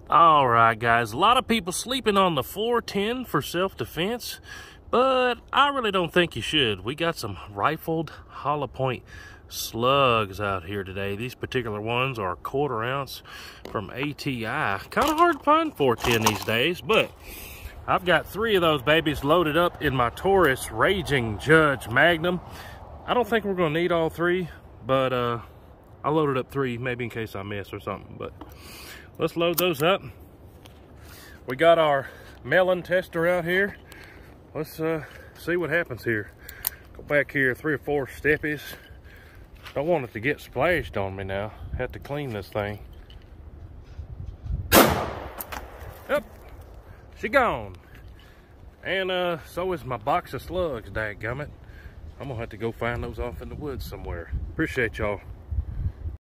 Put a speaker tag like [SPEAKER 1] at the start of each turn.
[SPEAKER 1] All right, guys, a lot of people sleeping on the 410 for self-defense, but I really don't think you should. We got some rifled hollow point slugs out here today. These particular ones are 1/4 ounce from ATI. Kind of hard to find 410 these days, but I've got 3 of those babies loaded up in my Taurus Raging Judge Magnum. I don't think we're gonna need all 3, but I loaded up 3 maybe in case I miss or something, but let's load those up. We got our melon tester out here. Let's see what happens here. Go back here 3 or 4 steppies. Don't want it to get splashed on me now. Have to clean this thing. Yep, she gone. And so is my box of slugs, dadgummit. I'm gonna have to go find those off in the woods somewhere. Appreciate y'all.